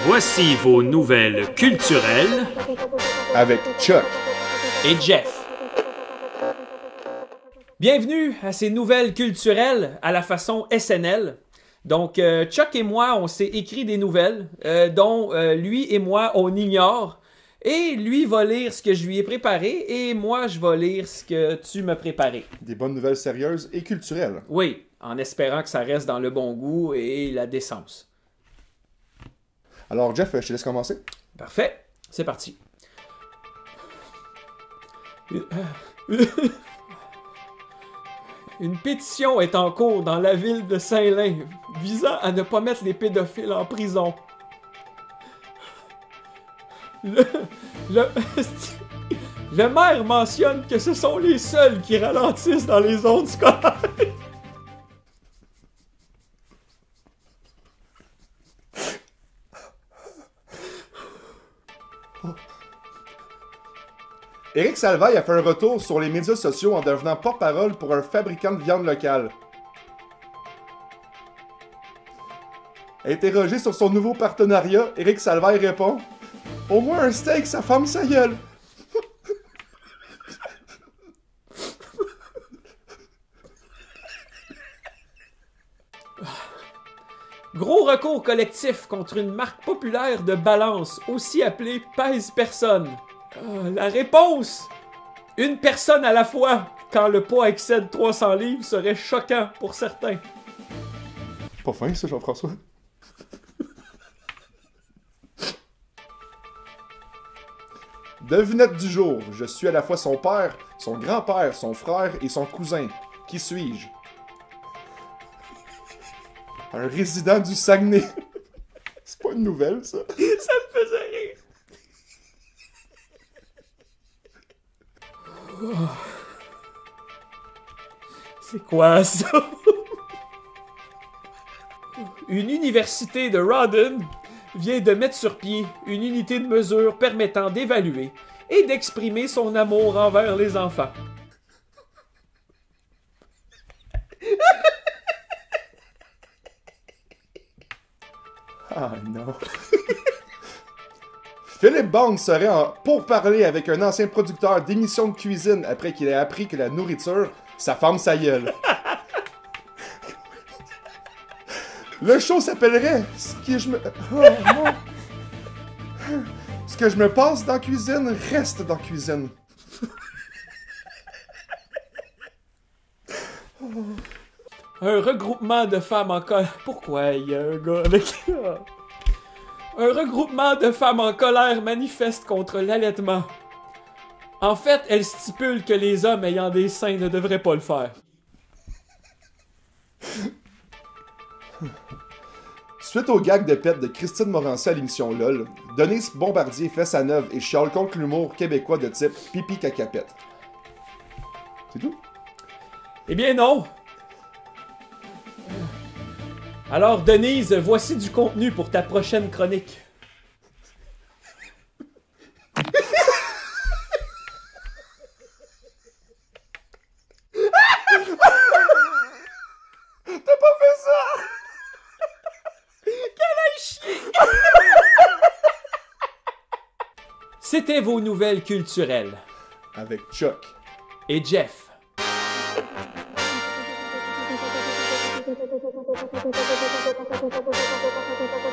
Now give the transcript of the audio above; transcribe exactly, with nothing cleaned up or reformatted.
Voici vos nouvelles culturelles avec Chuck et Jeff. Bienvenue à ces nouvelles culturelles à la façon S N L. Donc, euh, Chuck et moi, on s'est écrit des nouvelles euh, dont euh, lui et moi, on ignore. Et lui va lire ce que je lui ai préparé et moi, je vais lire ce que tu m'as préparé. Des bonnes nouvelles sérieuses et culturelles. Oui, en espérant que ça reste dans le bon goût et la décence. Alors, Jeff, je te laisse commencer. Parfait, c'est parti. Une pétition est en cours dans la ville de Saint-Lin visant à ne pas mettre les pédophiles en prison. Le, le, le maire mentionne que ce sont les seuls qui ralentissent dans les zones scolaires. Éric Salvaille a fait un retour sur les médias sociaux en devenant porte-parole pour un fabricant de viande locale. Interrogé sur son nouveau partenariat, Éric Salvaille répond « Au moins un steak, sa femme sa gueule! » Gros recours collectif contre une marque populaire de balance, aussi appelée Pèse Personne. Euh, la réponse! Une personne à la fois, quand le poids excède trois cents livres, serait choquant pour certains. Pas fin ça, Jean-François? Devinette du jour. Je suis à la fois son père, son grand-père, son frère et son cousin. Qui suis-je? Un résident du Saguenay. C'est pas une nouvelle, ça. Ça me faisait rire. Oh. C'est quoi ça? Une université de Rawdon vient de mettre sur pied une unité de mesure permettant d'évaluer et d'exprimer son amour envers les enfants. Ah non. Philippe Bond serait en pourparlers avec un ancien producteur d'émissions de cuisine après qu'il ait appris que la nourriture, ça ferme sa gueule. Le show s'appellerait Ce que je me... Oh, non. Ce que je me passe dans la cuisine reste dans la cuisine. Un regroupement de femmes en colère... Pourquoi il y a un gars avec... Un regroupement de femmes en colère manifeste contre l'allaitement. En fait, elle stipule que les hommes ayant des seins ne devraient pas le faire. Suite au gag de pète de Christine Morancy à l'émission LOL, Denise Bombardier fait sa neuve et chiale contre l'humour québécois de type pipi cacapette. C'est tout? Eh bien non! Alors Denise, voici du contenu pour ta prochaine chronique. T'as pas fait ça! Qu'elle aille chier! C'était vos nouvelles culturelles. Avec Chuck. Et Jeff. Thank you.